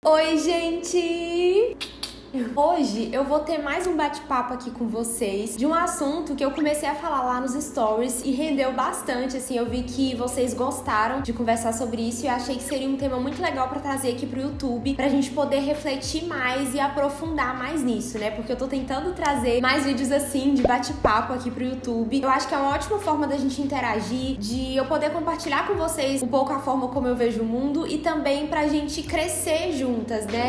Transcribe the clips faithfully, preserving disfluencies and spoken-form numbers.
Oi, gente! Hoje eu vou ter mais um bate-papo aqui com vocês de um assunto que eu comecei a falar lá nos stories e rendeu bastante, assim, eu vi que vocês gostaram de conversar sobre isso e eu achei que seria um tema muito legal pra trazer aqui pro YouTube, pra gente poder refletir mais e aprofundar mais nisso, né? Porque eu tô tentando trazer mais vídeos assim, de bate-papo aqui pro YouTube. Eu acho que é uma ótima forma da gente interagir, de eu poder compartilhar com vocês um pouco a forma como eu vejo o mundo e também pra gente crescer juntas, né?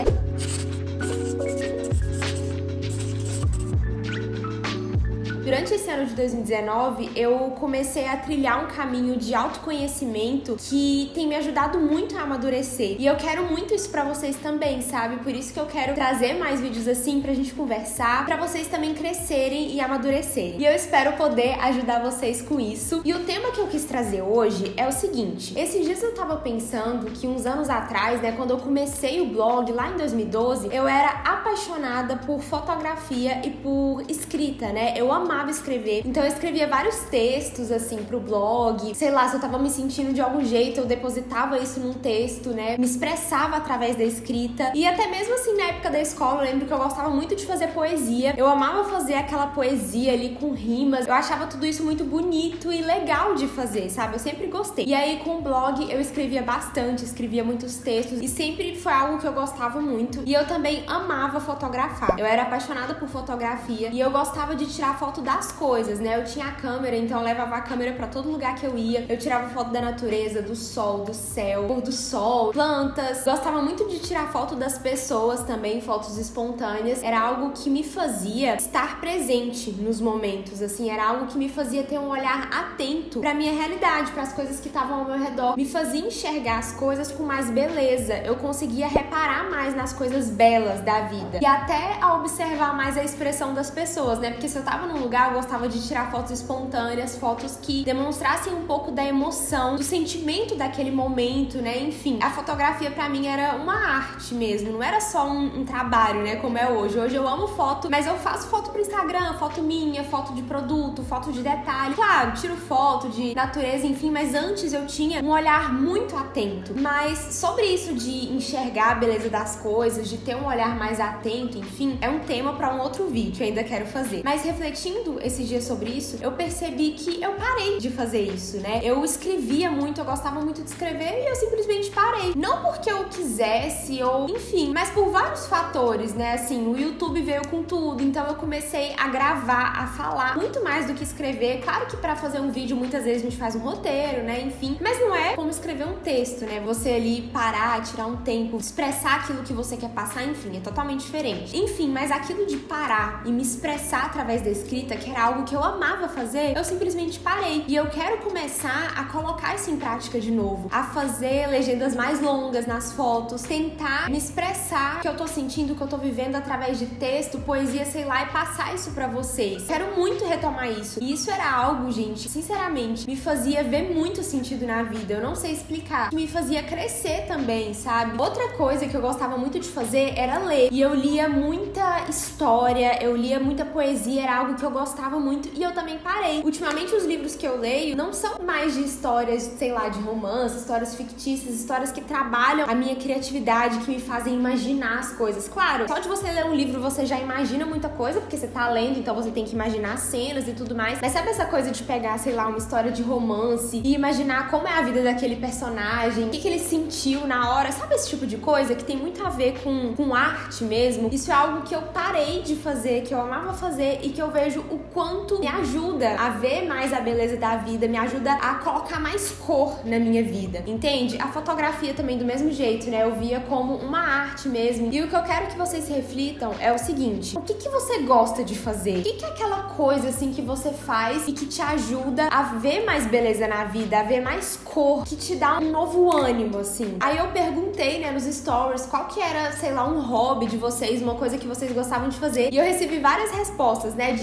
Durante esse ano de dois mil e dezenove, eu comecei a trilhar um caminho de autoconhecimento que tem me ajudado muito a amadurecer. E eu quero muito isso pra vocês também, sabe? Por isso que eu quero trazer mais vídeos assim pra gente conversar, pra vocês também crescerem e amadurecerem. E eu espero poder ajudar vocês com isso. E o tema que eu quis trazer hoje é o seguinte. Esses dias eu tava pensando que uns anos atrás, né, quando eu comecei o blog lá em dois mil e doze, eu era apaixonada por fotografia e por escrita, né? Eu amava escrever, então eu escrevia vários textos assim pro blog, sei lá, se eu tava me sentindo de algum jeito, eu depositava isso num texto, né, me expressava através da escrita. E até mesmo assim na época da escola, eu lembro que eu gostava muito de fazer poesia, eu amava fazer aquela poesia ali com rimas, eu achava tudo isso muito bonito e legal de fazer, sabe, eu sempre gostei. E aí com o blog eu escrevia bastante, escrevia muitos textos e sempre foi algo que eu gostava muito. E eu também amava fotografar, eu era apaixonada por fotografia e eu gostava de tirar foto das coisas, né? Eu tinha a câmera, então eu levava a câmera pra todo lugar que eu ia. Eu tirava foto da natureza, do sol, do céu, pôr do sol, plantas. Gostava muito de tirar foto das pessoas também, fotos espontâneas. Era algo que me fazia estar presente nos momentos, assim, era algo que me fazia ter um olhar atento pra minha realidade, pras coisas que estavam ao meu redor. Me fazia enxergar as coisas com mais beleza. Eu conseguia reparar mais nas coisas belas da vida. E até a observar mais a expressão das pessoas, né? Porque se eu tava num lugar, eu gostava de tirar fotos espontâneas, fotos que demonstrassem um pouco da emoção, do sentimento daquele momento, né? Enfim, a fotografia pra mim era uma arte mesmo, não era só um, um trabalho, né? Como é hoje. Hoje eu amo foto, mas eu faço foto pro Instagram, foto minha, foto de produto, foto de detalhe. Claro, tiro foto de natureza, enfim, mas antes eu tinha um olhar muito atento. Mas sobre isso de enxergar a beleza das coisas, de ter um olhar mais atento, enfim, é um tema pra um outro vídeo, eu ainda quero fazer. Mas refletindo esses dias sobre isso, eu percebi que eu parei de fazer isso, né? Eu escrevia muito, eu gostava muito de escrever e eu simplesmente parei. Não porque eu quisesse ou, enfim, mas por vários fatores, né? Assim, o YouTube veio com tudo, então eu comecei a gravar, a falar muito mais do que escrever. Claro que pra fazer um vídeo muitas vezes a gente faz um roteiro, né? Enfim, mas não é como escrever um texto, né? Você ali parar, tirar um tempo, expressar aquilo que você quer passar, enfim, é totalmente diferente. Enfim, mas aquilo de parar e me expressar através da escrita, que era algo que eu amava fazer, eu simplesmente parei. E eu quero começar a colocar isso em prática de novo, a fazer legendas mais longas nas fotos, tentar me expressar o que eu tô sentindo, o que eu tô vivendo através de texto, poesia, sei lá, e passar isso pra vocês. Quero muito retomar isso. E isso era algo, gente, sinceramente, me fazia ver muito sentido na vida. Eu não sei explicar. Me fazia crescer também, sabe? Outra coisa que eu gostava muito de fazer era ler. E eu lia muita história, eu lia muita poesia, era algo que eu gostava muito e eu também parei. Ultimamente os livros que eu leio não são mais de histórias, sei lá, de romance, histórias fictícias, histórias que trabalham a minha criatividade, que me fazem imaginar as coisas. Claro, só de você ler um livro você já imagina muita coisa, porque você tá lendo, então você tem que imaginar cenas e tudo mais. Mas sabe essa coisa de pegar, sei lá, uma história de romance e imaginar como é a vida daquele personagem, o que, que ele sentiu na hora? Sabe esse tipo de coisa que tem muito a ver com, com arte mesmo? Isso é algo que eu parei de fazer, que eu amava fazer e que eu vejo o quanto me ajuda a ver mais a beleza da vida, me ajuda a colocar mais cor na minha vida, entende? A fotografia também do mesmo jeito, né? Eu via como uma arte mesmo. E o que eu quero que vocês reflitam é o seguinte: o que que você gosta de fazer? O que que é aquela coisa assim que você faz e que te ajuda a ver mais beleza na vida, a ver mais cor, que te dá um novo ânimo, assim? Aí eu perguntei, né, nos stories, qual que era, sei lá, um hobby de vocês, uma coisa que vocês gostavam de fazer. E eu recebi várias respostas, né, de hobby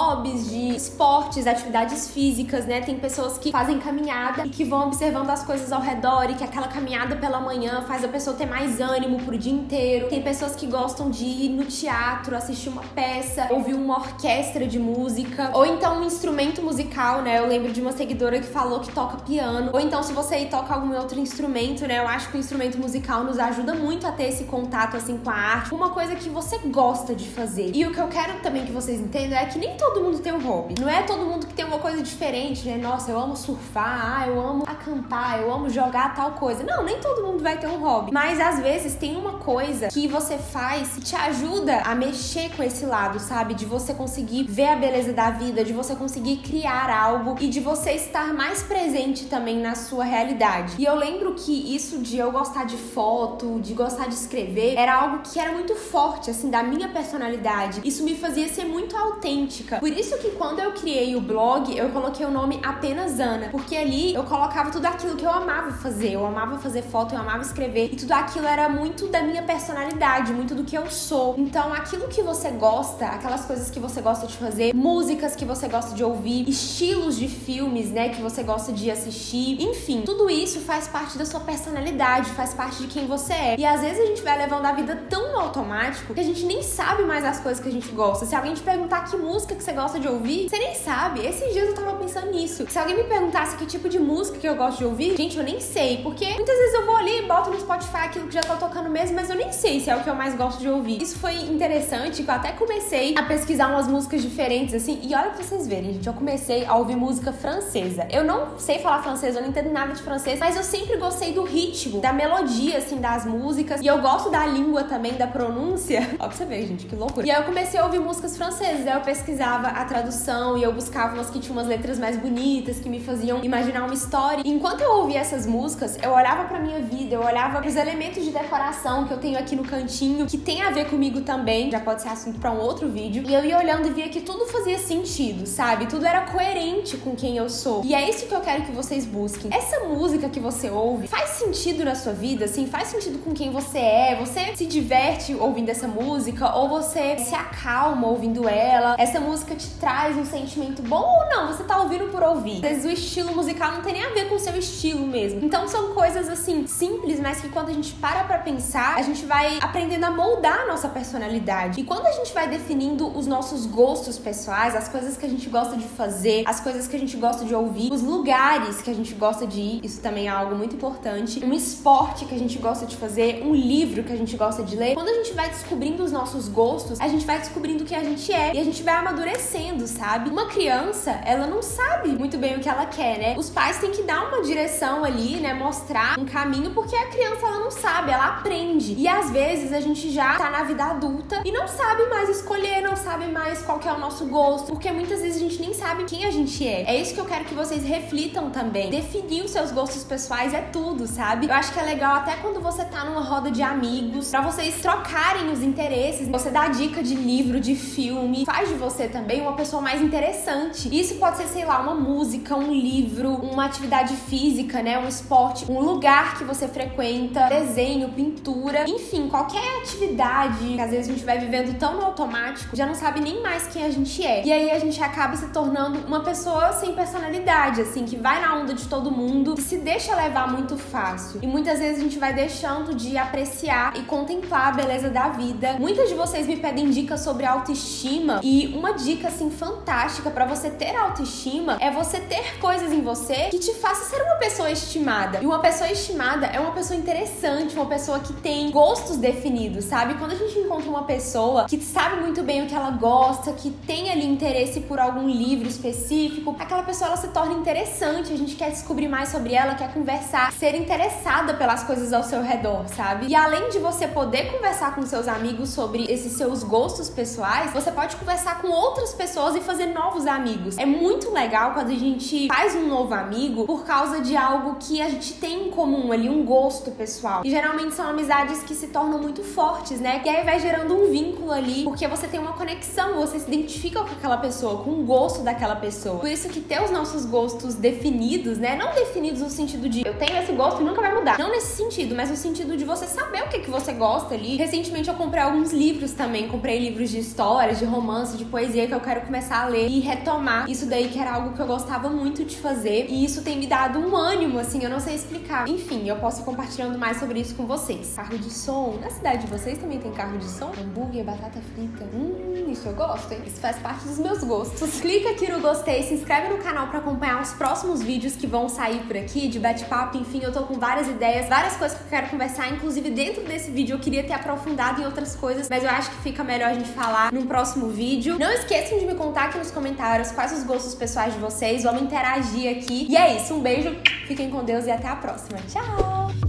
hobbies, de esportes, atividades físicas, né? Tem pessoas que fazem caminhada e que vão observando as coisas ao redor e que aquela caminhada pela manhã faz a pessoa ter mais ânimo pro dia inteiro. Tem pessoas que gostam de ir no teatro, assistir uma peça, ouvir uma orquestra de música, ou então um instrumento musical, né? Eu lembro de uma seguidora que falou que toca piano, ou então se você toca algum outro instrumento, né? Eu acho que o instrumento musical nos ajuda muito a ter esse contato, assim, com a arte, uma coisa que você gosta de fazer. E o que eu quero também que vocês entendam é que nem todo mundo tem um hobby. Não é todo mundo que tem uma coisa diferente, né? Nossa, eu amo surfar, ah, eu amo acampar, eu amo jogar tal coisa. Não, nem todo mundo vai ter um hobby. Mas às vezes tem uma coisa que você faz que te ajuda a mexer com esse lado, sabe? De você conseguir ver a beleza da vida, de você conseguir criar algo e de você estar mais presente também na sua realidade. E eu lembro que isso de eu gostar de foto, de gostar de escrever, era algo que era muito forte, assim, da minha personalidade. Isso me fazia ser muito autêntica. Por isso que quando eu criei o blog, eu coloquei o nome Apenas Ana, porque ali eu colocava tudo aquilo que eu amava fazer. Eu amava fazer foto, eu amava escrever, e tudo aquilo era muito da minha personalidade, muito do que eu sou. Então, aquilo que você gosta, aquelas coisas que você gosta de fazer, músicas que você gosta de ouvir, estilos de filmes, né, que você gosta de assistir, enfim, tudo isso faz parte da sua personalidade, faz parte de quem você é. E às vezes a gente vai levando a vida tão no automático que a gente nem sabe mais as coisas que a gente gosta. Se alguém te perguntar que música que você gosta de ouvir, você nem sabe. Esses dias eu tava pensando nisso. Se alguém me perguntasse que tipo de música que eu gosto de ouvir, gente, eu nem sei, porque muitas vezes eu vou ali e boto no Spotify aquilo que já tá tocando mesmo, mas eu nem sei se é o que eu mais gosto de ouvir. Isso foi interessante, que eu até comecei a pesquisar umas músicas diferentes, assim, e olha pra vocês verem, gente, eu comecei a ouvir música francesa. Eu não sei falar francês, eu não entendo nada de francês, mas eu sempre gostei do ritmo, da melodia, assim, das músicas, e eu gosto da língua também, da pronúncia. Ó, pra você ver, gente, que loucura. E aí eu comecei a ouvir músicas francesas, aí eu pesquisava a tradução e eu buscava umas que tinham umas letras mais bonitas, que me faziam imaginar uma história. E enquanto eu ouvia essas músicas, eu olhava pra minha vida, eu olhava pros elementos de decoração que eu tenho aqui no cantinho, que tem a ver comigo também, já pode ser assunto pra um outro vídeo, e eu ia olhando e via que tudo fazia sentido, sabe? Tudo era coerente com quem eu sou. E é isso que eu quero que vocês busquem. Essa música que você ouve faz sentido na sua vida, assim? Faz sentido com quem você é? Você se diverte ouvindo essa música? Ou você se acalma ouvindo ela? Essa música te traz um sentimento bom ou não? Você tá ouvindo por ouvir? Às vezes o estilo musical não tem nem a ver com o seu estilo mesmo. Então são coisas, assim, simples, mas que quando a gente para pra pensar, a gente vai aprendendo a moldar a nossa personalidade. E quando a gente vai definindo os nossos gostos pessoais, as coisas que a gente gosta de fazer, as coisas que a gente gosta de ouvir, os lugares que a gente gosta de ir, isso também é algo muito importante, um esporte que a gente gosta de fazer, um livro que a gente gosta de ler. Quando a gente vai descobrindo os nossos gostos, a gente vai descobrindo quem a gente é e a gente vai amadurecendo, sabe? Uma criança, ela não sabe muito bem o que ela quer, né? Os pais têm que dar uma direção ali, né? Mostrar um caminho, porque a criança, ela não sabe, ela aprende. E às vezes a gente já tá na vida adulta e não sabe mais escolher, não sabe mais qual que é o nosso gosto, porque muitas vezes a gente nem sabe quem a gente é. É isso que eu quero que vocês reflitam também. Definir os seus gostos pessoais é tudo, sabe? Eu acho que é legal até quando você tá numa roda de amigos, pra vocês trocarem os interesses, você dá dica de livro, de filme, faz de você também uma pessoa mais interessante. Isso pode ser, sei lá, uma música, um livro, uma atividade física, né? Um esporte, um lugar que você frequenta, desenho, pintura, enfim, qualquer atividade que às vezes a gente vai vivendo tão no automático, já não sabe nem mais quem a gente é. E aí a gente acaba se tornando uma pessoa sem personalidade, assim, que vai na onda de todo mundo, que se deixa levar muito fácil. E muitas vezes a gente vai deixando de apreciar e contemplar a beleza da vida. Muitas de vocês me pedem dicas sobre autoestima, e uma dica, assim, fantástica pra você ter autoestima é você ter coisas em você que te façam ser uma pessoa estimada. E uma pessoa estimada é uma pessoa interessante, uma pessoa que tem gostos definidos, sabe? Quando a gente encontra uma pessoa que sabe muito bem o que ela gosta, que tem ali interesse por algum livro específico, aquela pessoa, ela se torna interessante, a gente quer descobrir mais sobre ela, quer conversar, ser interessada pelas coisas ao seu redor, sabe? E além de você poder conversar com seus amigos sobre esses seus gostos pessoais, você pode conversar com outras pessoas e fazer novos amigos. É muito legal quando a gente faz um novo amigo por causa de algo que a gente tem em comum ali, um gosto pessoal. E geralmente são amizades que se tornam muito fortes, né? E aí vai gerando um vínculo ali, porque você tem uma conexão, você se identifica com aquela pessoa, com o gosto daquela pessoa. Por isso que ter os nossos gostos definidos, né? Não definidos no sentido de eu tenho esse gosto e nunca vai mudar. Não nesse sentido, mas no sentido de você saber o que, que você gosta ali. Recentemente eu comprei alguns livros também, comprei livros de histórias, de romance, de poesia, fazer, que eu quero começar a ler e retomar isso daí, que era algo que eu gostava muito de fazer. E isso tem me dado um ânimo, assim, eu não sei explicar. Enfim, eu posso ir compartilhando mais sobre isso com vocês. Carro de som. Na cidade de vocês também tem carro de som? Hambúrguer, batata frita. Hum, isso eu gosto, hein? Isso faz parte dos meus gostos. Clica aqui no gostei, se inscreve no canal pra acompanhar os próximos vídeos que vão sair por aqui, de bate-papo. Enfim, eu tô com várias ideias, várias coisas que eu quero conversar. Inclusive, dentro desse vídeo eu queria ter aprofundado em outras coisas, mas eu acho que fica melhor a gente falar num próximo vídeo. Não esqueçam de me contar aqui nos comentários quais os gostos pessoais de vocês. Vamos interagir aqui. E é isso, um beijo, fiquem com Deus e até a próxima. Tchau!